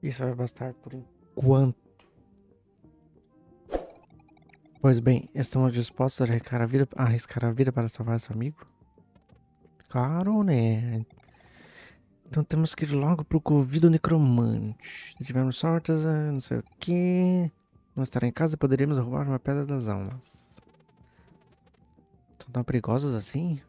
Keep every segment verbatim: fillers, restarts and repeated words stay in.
Isso vai bastar por enquanto. Pois bem, estamos dispostos a arriscar a vida, a arriscar a vida para salvar seu amigo? Claro, né? Então temos que ir logo pro Covido Necromante. Se tivermos sorte, não sei o que. Não estar em casa, poderíamos roubar uma Pedra das Almas. São tão perigosos assim?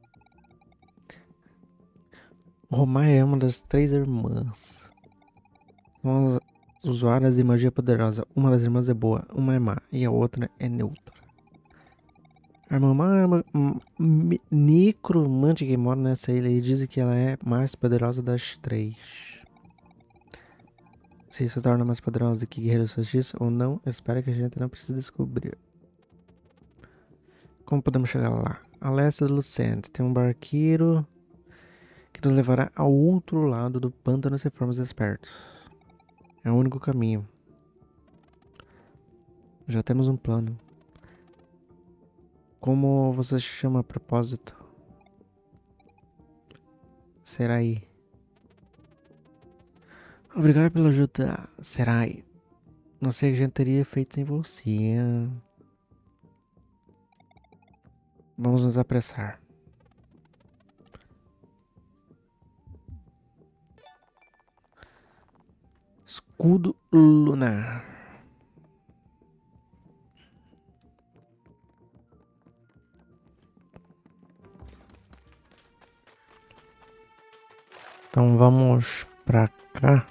Romai é uma das três irmãs. São as usuárias de magia poderosa. Uma das irmãs é boa, uma é má e a outra é neutra. A irmã má é uma necromante que mora nessa ilha e diz que ela é mais poderosa das três. Se isso torna mais poderosa do que Guerreiro Justiça ou não, espero que a gente não precise descobrir. Como podemos chegar lá? A leste do Lucente tem um barqueiro que nos levará ao outro lado do pântano se formos espertos. É o único caminho. Já temos um plano. Como você se chama a propósito? Serai. Obrigado pela ajuda, Serai. Não sei o que a gente teria feito sem você. Vamos nos apressar. Escudo lunar. Então vamos pra cá.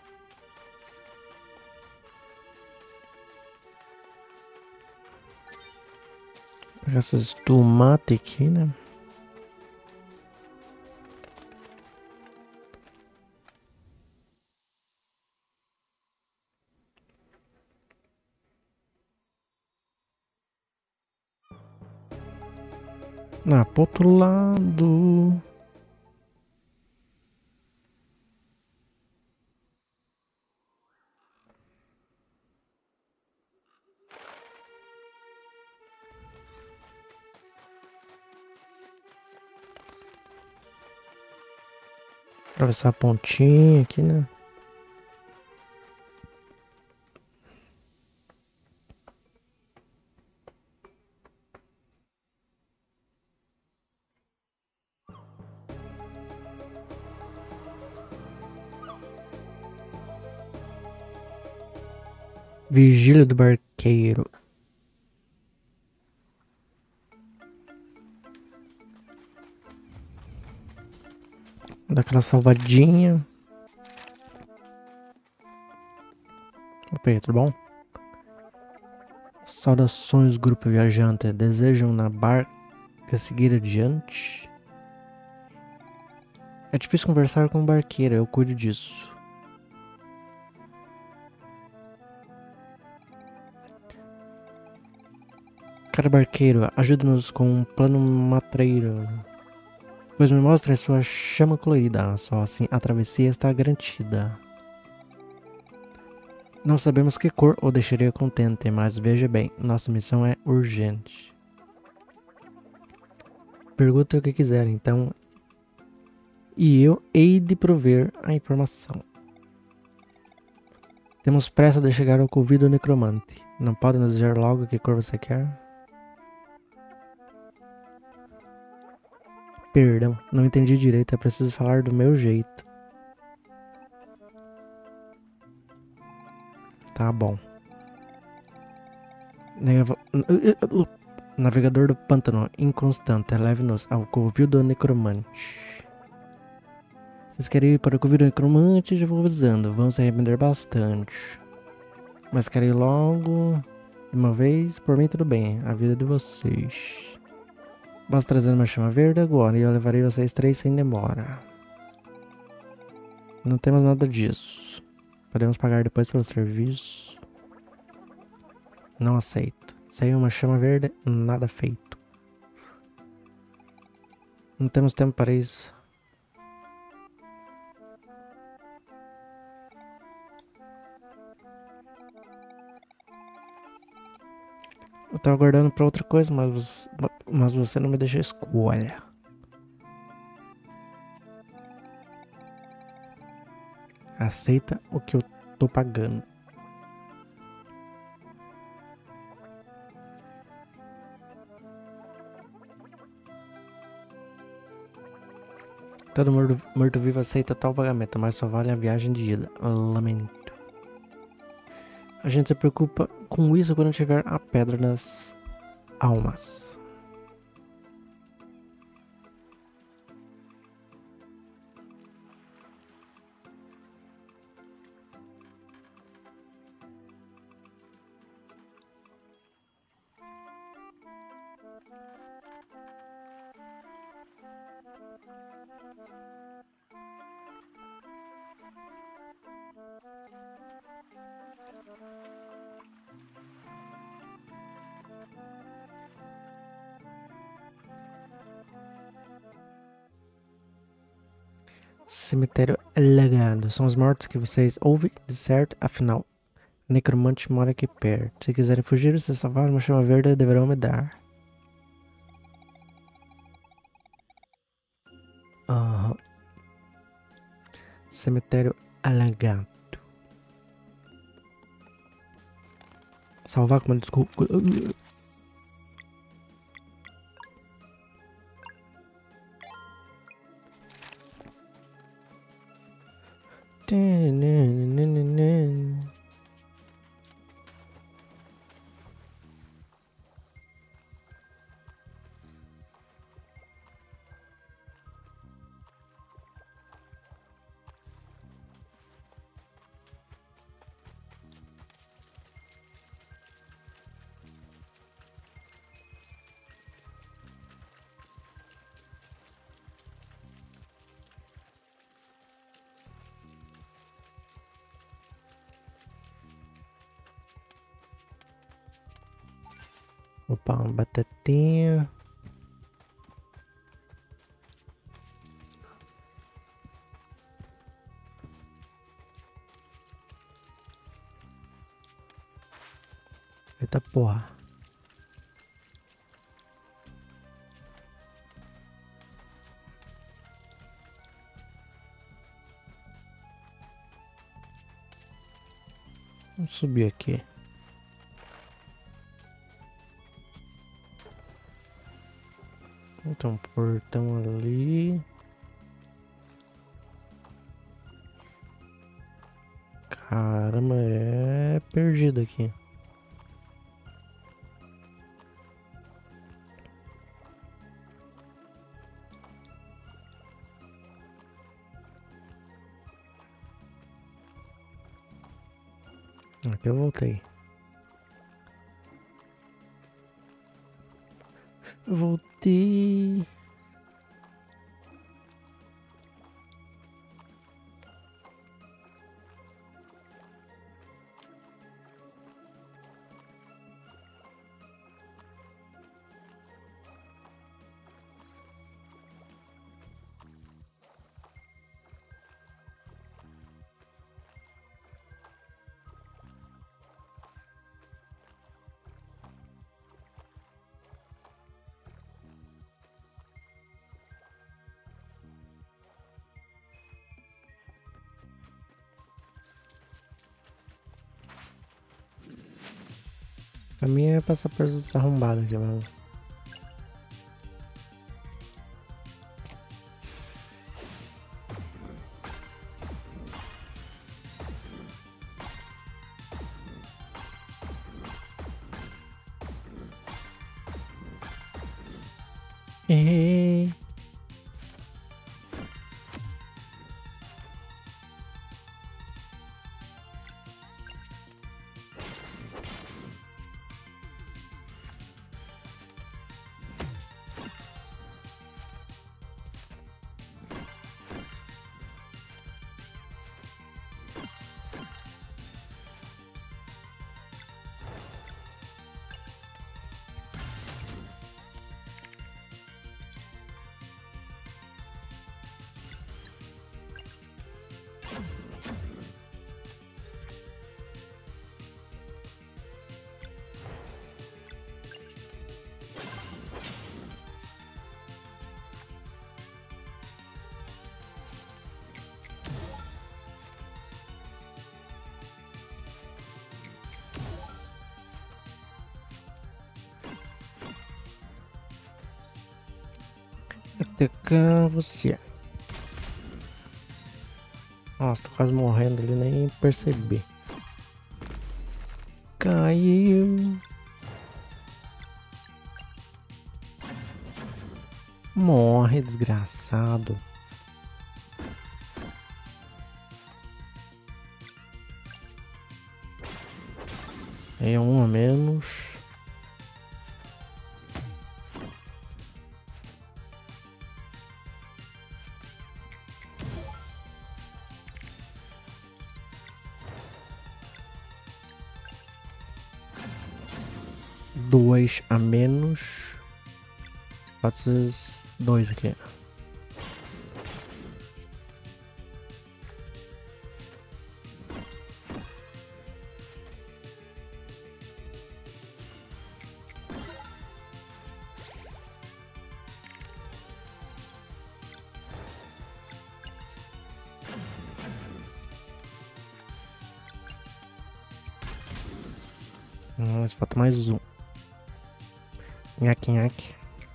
Pegar essas tomates aqui, né? Ah, pro outro lado. Atravessar a pontinha aqui, né? Vigília do barqueiro. Dá aquela salvadinha. Opa, tudo bom? Saudações, grupo viajante. Desejam na barca seguir adiante? É difícil conversar com o barqueiro, eu cuido disso. Cara barqueiro, ajude-nos com um plano matreiro. Pois me mostre a sua chama colorida, só assim a travessia está garantida. Não sabemos que cor o deixaria contente, mas veja bem, nossa missão é urgente. Pergunta o que quiser, então, e eu hei de prover a informação. Temos pressa de chegar ao Covido Necromante. Não pode nos dizer logo que cor você quer? Perdão, não entendi direito, é preciso falar do meu jeito. Tá bom. Navegador do pântano inconstante, leve-nos ao Covido Necromante. Vocês querem ir para o Covido Necromante? Já vou avisando, vão se arrepender bastante. Mas querem ir logo, de uma vez? Por mim tudo bem, a vida de vocês. Basta trazer uma chama verde agora e eu levarei vocês três sem demora. Não temos nada disso. Podemos pagar depois pelo serviço. Não aceito. Sem uma chama verde, nada feito. Não temos tempo para isso. Eu tava aguardando pra outra coisa, mas, mas você não me deixa escolha. Aceita o que eu Tô pagando. Todo morto-vivo aceita tal pagamento, mas só vale a viagem de ida. Lamento. A gente se preocupa com isso quando tiver a pedra nas almas. Cemitério alagado. São os mortos que vocês ouvem, de certo, afinal. O necromante mora aqui perto. Se quiserem fugir ou se salvar, uma chama verde deverão me dar. Uhum. Cemitério alagado. Salvar com uma desculpa. Opa, uma batatinha. Eita porra. Vamos subir aqui. Então, portão ali. Caramba, é perdido aqui. Aqui eu voltei. Voltei. Pra mim é passar por esses arrombados aqui, mano. Ei. Atacar você. Nossa, tô quase morrendo ali, nem percebi. Caiu. Morre, desgraçado. É um a menos. Dois a menos. Pode ser dois aqui. Mas falta mais um. Nhaque, nhaque.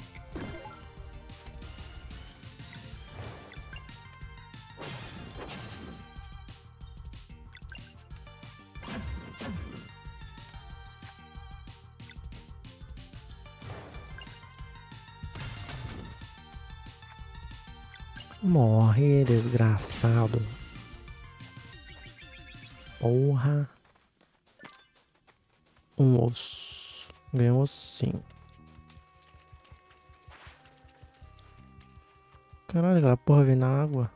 Morre, desgraçado. Porra. Um osso. Ganhou sim. Caralho, aquela porra vem na água.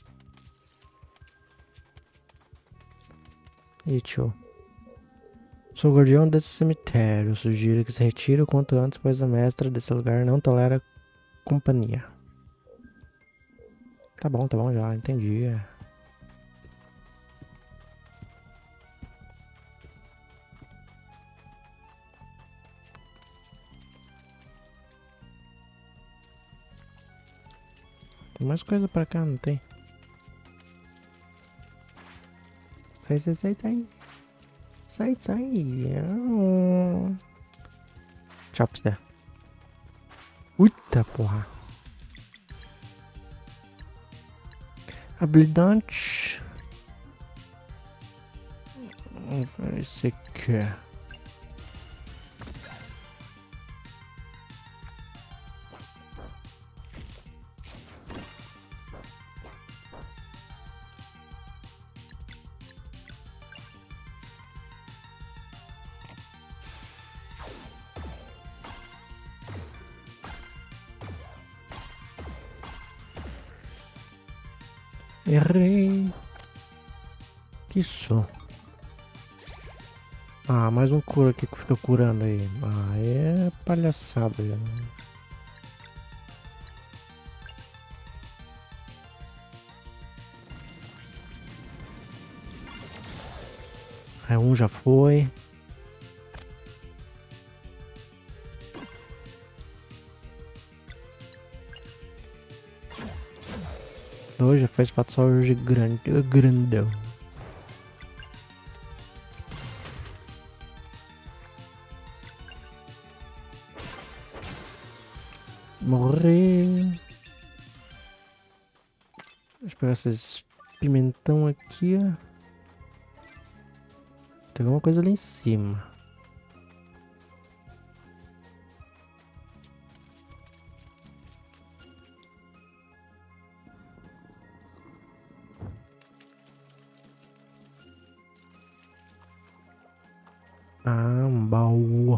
E tio. Sou o guardião desse cemitério. Sugiro que se retire o quanto antes, pois a mestra desse lugar não tolera companhia. Tá bom, tá bom já, entendi. Tem mais coisa pra cá, não tem? Sai, sai, sai, sai. Sai, sai. Tchau pra você. Uita, porra. Habilidade. Vamos ver esse aqui. Errei. Que isso? Ah, mais um cura aqui que fica curando aí. Ah, é palhaçada. Já. Aí um já foi. Dois já fez fato só hoje grande, grandão. Morrer. Deixa eu pegar esses pimentão aqui, ó. Tem alguma coisa ali em cima. Ah, um baú.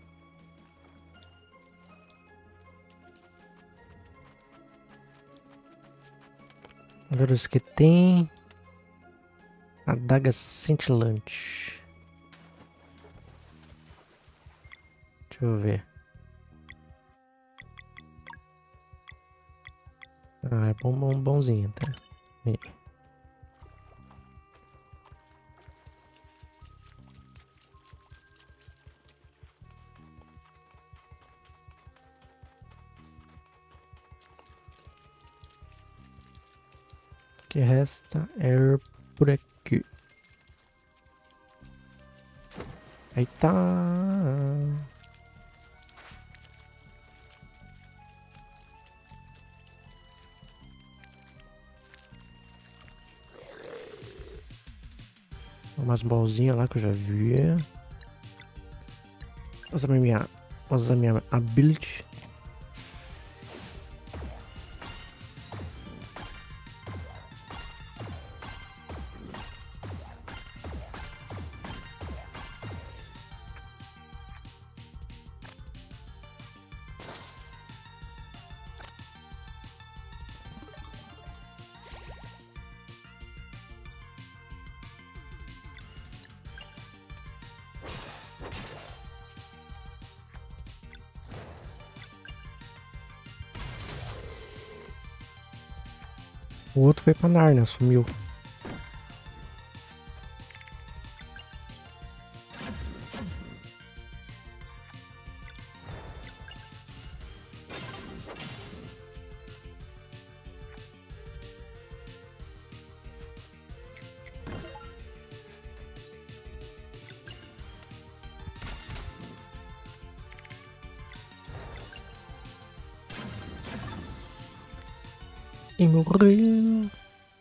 Ver os que tem. Adaga cintilante. Deixa eu ver. Ah, é bom, bom, bonzinho, tá? Aí. O que resta é por aqui. Eita! Umas bolzinhas lá que eu já vi. Usa minha, usa minha ability. O outro foi pra Narnia, sumiu. E morreu.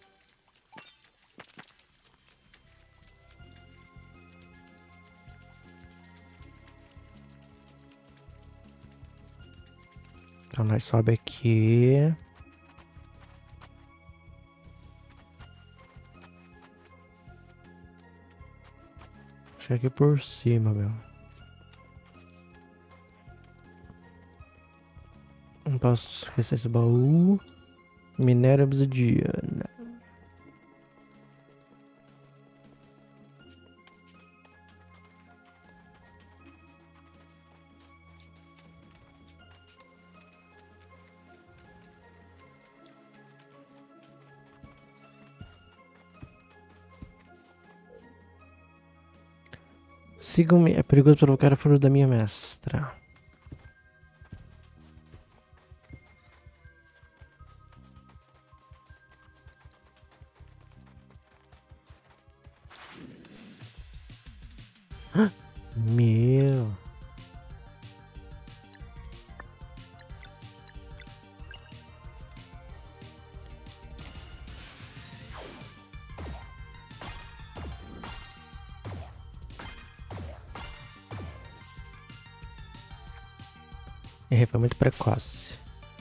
Então nós sobe aqui. Acho que é aqui por cima, meu. Não posso esquecer esse baú. Minério obsidiana. Sigam-me, é perigoso provocar a fúria da minha mestra. Meu. Errei, foi muito precoce.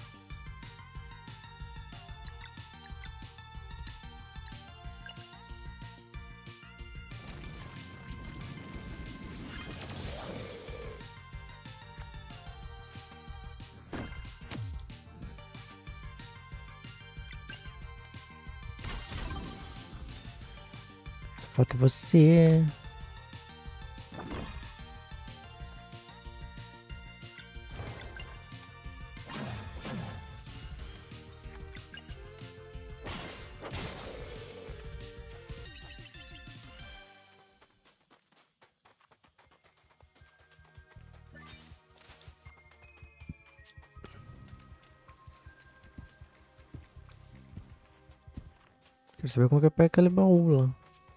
Só falta você. Quero saber como que eu pego aquele baú lá.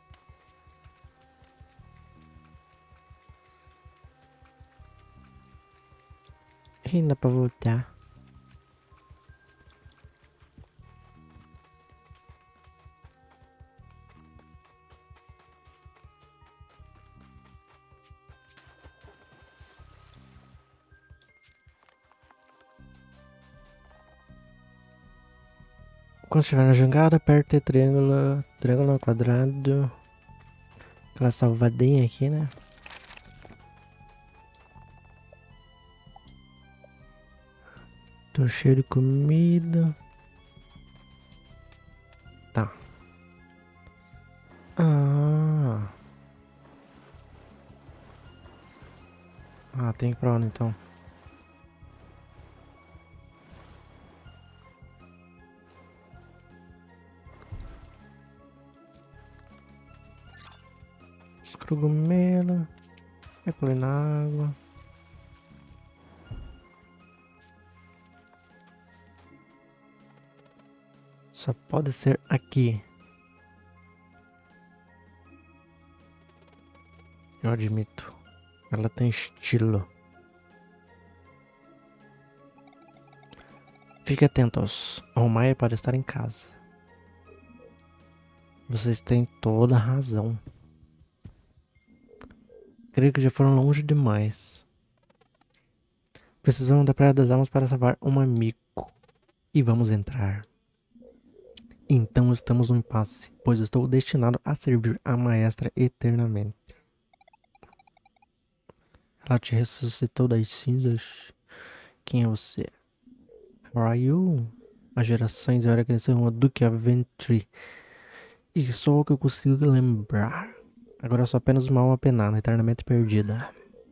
Ih, dá pra voltar. Quando estiver na jangada, aperte triângulo, triângulo quadrado. Aquela salvadinha aqui, né? Tô cheio de comida. Tá. Ah. Ah, tem que ir pra onde então? Os cogumelos. É pôr na água. Só pode ser aqui. Eu admito. Ela tem estilo. Fique atentos. O Maia pode estar em casa. Vocês têm toda a razão. Creio que já foram longe demais. Precisamos da Praia das Almas para salvar um amigo. E vamos entrar. Então estamos no impasse, pois estou destinado a servir a maestra eternamente. Ela te ressuscitou das cinzas? Quem é você? How are you? As gerações agora cresceram uma Duke Aventry. E só o que eu consigo lembrar. Agora eu sou apenas uma alma penada, eternamente perdida.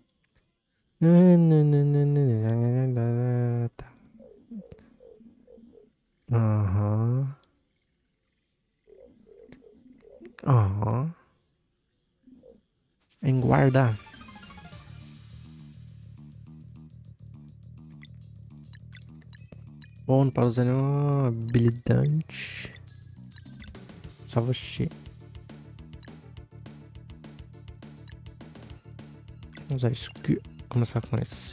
Aham. Aham. Em guarda. Bom, não pode usar nenhuma habilidade. Só você. Vamos usar isso aqui. Começar com esse.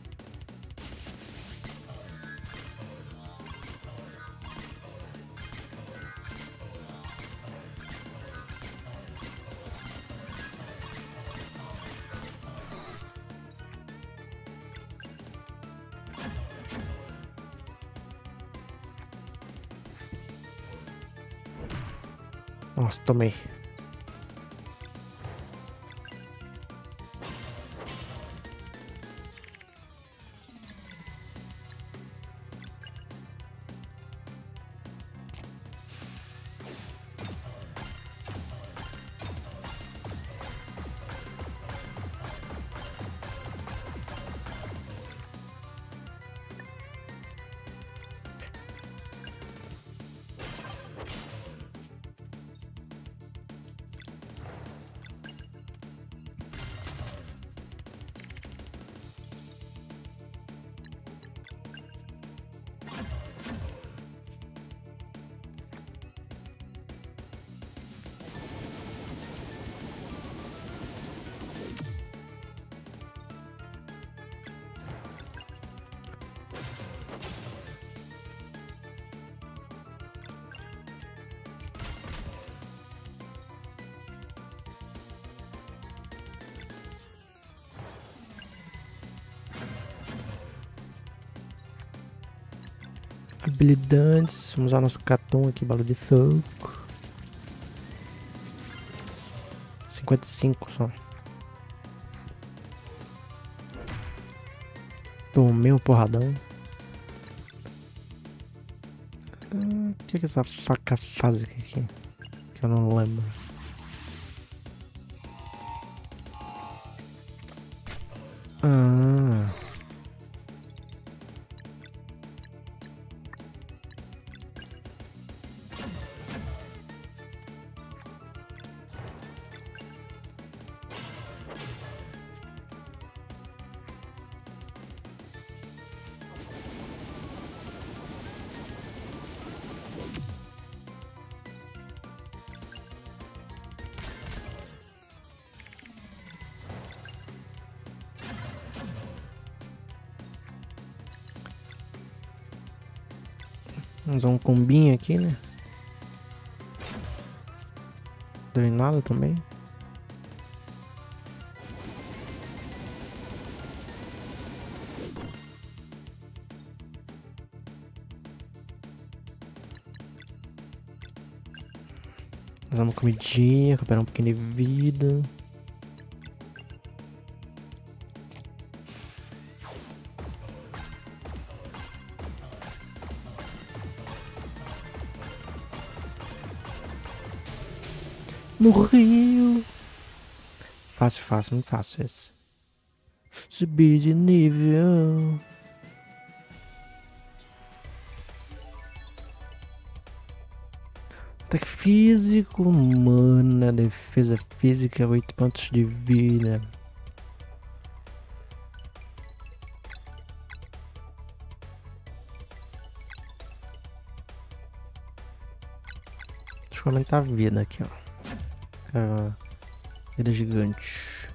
Nossa, tomei. Habilidades. Vamos usar nosso catum aqui, bala de fogo. cinquenta e cinco só. Tomei um porradão. O que é que essa faca faz aqui? Que eu não lembro. Ah. Vamos usar um combinho aqui, né? Deu em nada também. Usar uma comidinha, recuperar um pouquinho de vida. No rio. Fácil, fácil, muito fácil esse. Subir de nível. Ataque físico, mana, defesa física, oito pontos de vida. Deixa eu aumentar a vida aqui, ó. A vida gigante.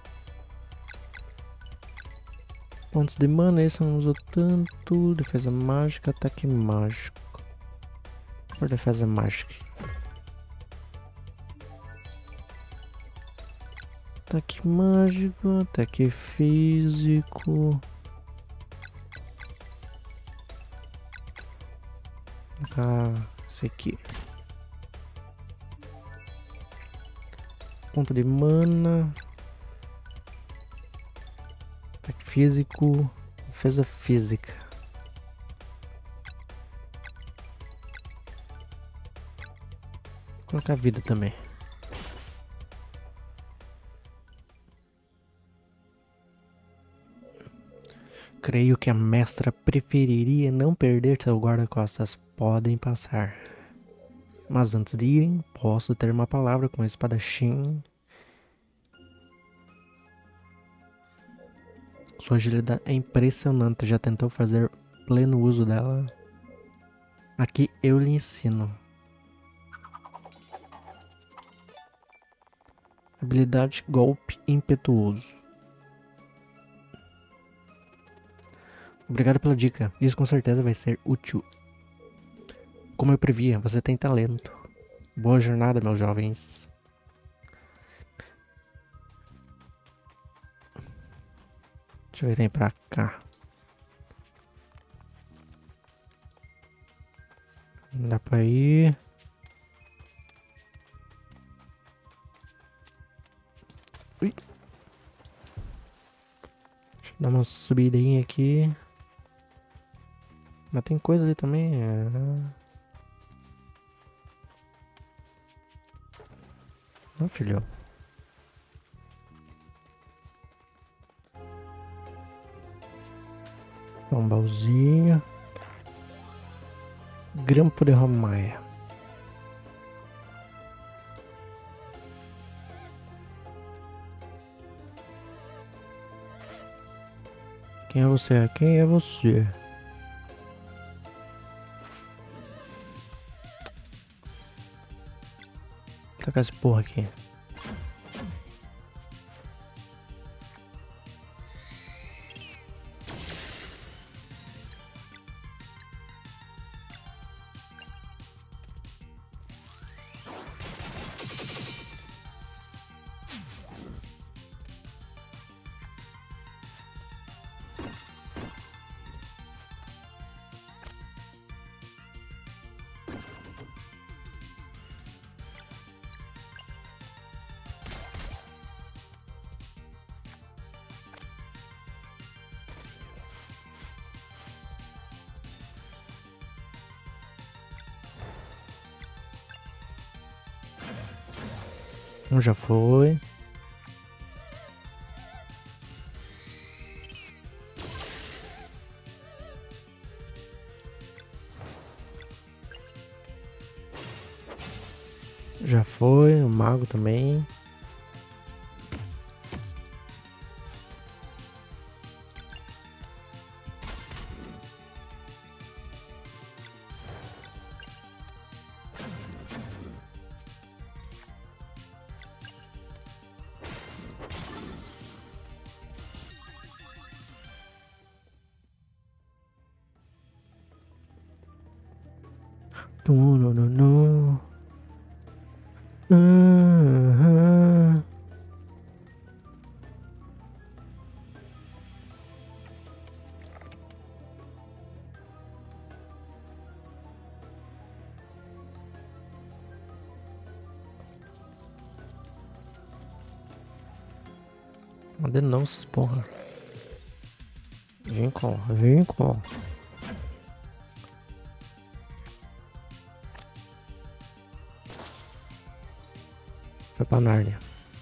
Pontos de mana, esse eu não uso tanto. Defesa mágica, ataque mágico. Por defesa mágica. Ataque mágico, ataque físico. Ah, esse aqui. Ponto de mana. Ataque físico. Defesa física. Vou colocar vida também. Creio que a mestra preferiria não perder seu guarda-costas. Podem passar. Mas antes de irem, posso ter uma palavra com o espadachim. Sua agilidade é impressionante. Já tentou fazer pleno uso dela? Aqui eu lhe ensino. Habilidade golpe impetuoso. Obrigado pela dica. Isso com certeza vai ser útil. Como eu previa, você tem talento. Boa jornada, meus jovens. Deixa eu ver se tem pra cá. Não dá pra ir. Ui. Deixa eu dar uma subidinha aqui. Mas tem coisa ali também. É... Não, filho. Um baúzinho. Grampo de Romaia. Quem é você? Quem é você? Vou tacar esse porra aqui. Um já foi. Já foi, o mago também. Não, não, não, não. Uhum. Cadê não essas porra? Vem com, vem com. Foi pra Nárnia.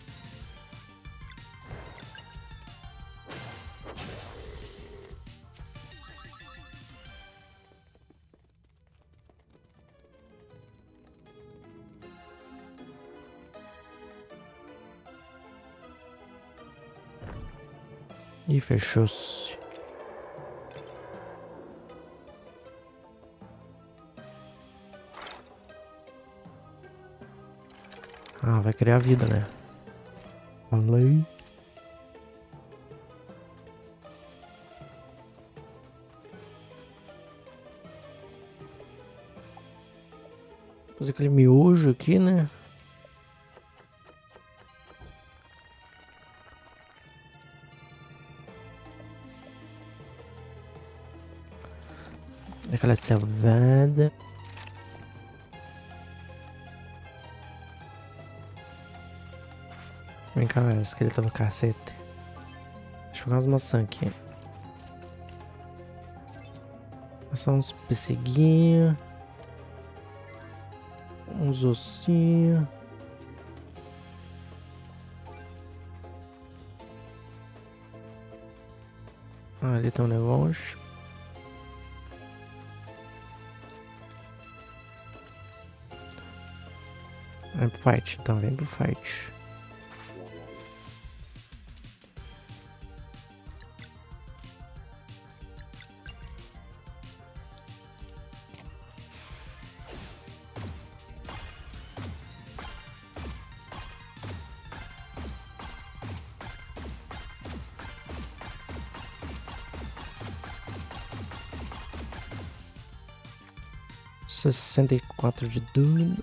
E fechou-se. Ah, vai criar vida, né? Falei. Fazer aquele miojo aqui, né? aquela selvada. Vem cá, velho, esqueleto no cacete. Deixa eu pegar umas maçãs aqui. Só uns pesseguinhos. Uns ossinhos. Ah, ali tem um negócio. Vem pro fight, então vem pro fight. Sessenta e quatro de dano.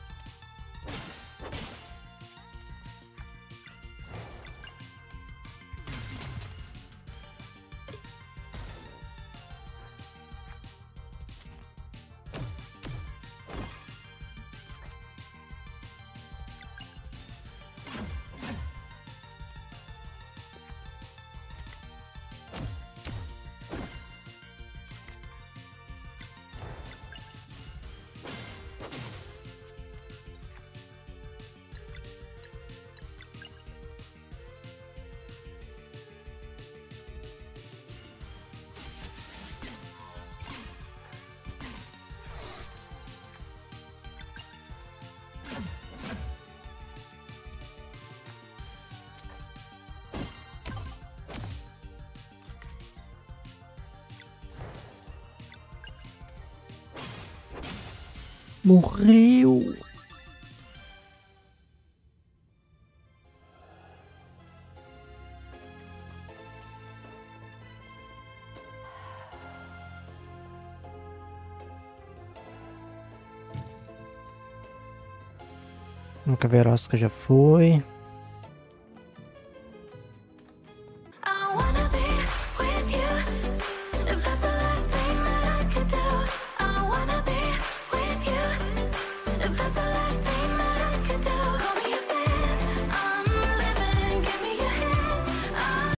Morreu! Uma caveirosca já foi. If that's